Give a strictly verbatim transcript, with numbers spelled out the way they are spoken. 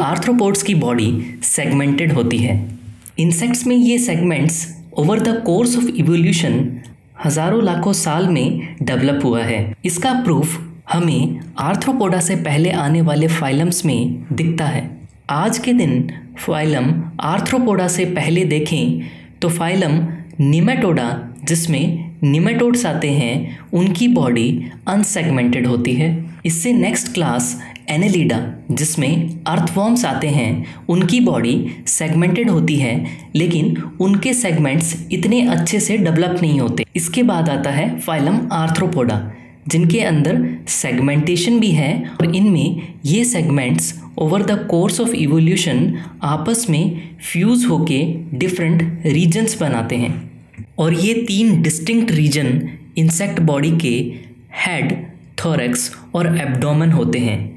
Arthropods की body segmented होती है। इंसेक्ट्स में ये segments over the course of evolution हजारों लाखों साल में डेवलप हुआ है। इसका प्रूफ हमें आर्थ्रोपोडा से पहले आने वाले फाइलम्स में दिखता है। आज के दिन फाइलम आर्थ्रोपोडा से पहले देखें तो फाइलम निमेटोडा, जिसमें निमेटोड्स आते हैं, उनकी बॉडी अनसेगमेंटेड होती है। इससे नेक्स्ट क्लास एनेलिडा, जिसमें अर्थवॉर्म्स आते हैं, उनकी बॉडी सेगमेंटेड होती है, लेकिन उनके सेगमेंट्स इतने अच्छे से डेवलप नहीं होते। इसके बाद आता है फाइलम आर्थ्रोपोडा, जिनके अंदर सेगमेंटेशन भी है और इनमें ये segments over the course of evolution आपस में फ्यूज होके डिफरेंट रीजन्स बनाते हैं। और ये तीन डिस्टिंक्ट रीजन इंसेक्ट बॉडी के हेड, थोरैक्स और एब्डोमेन होते हैं।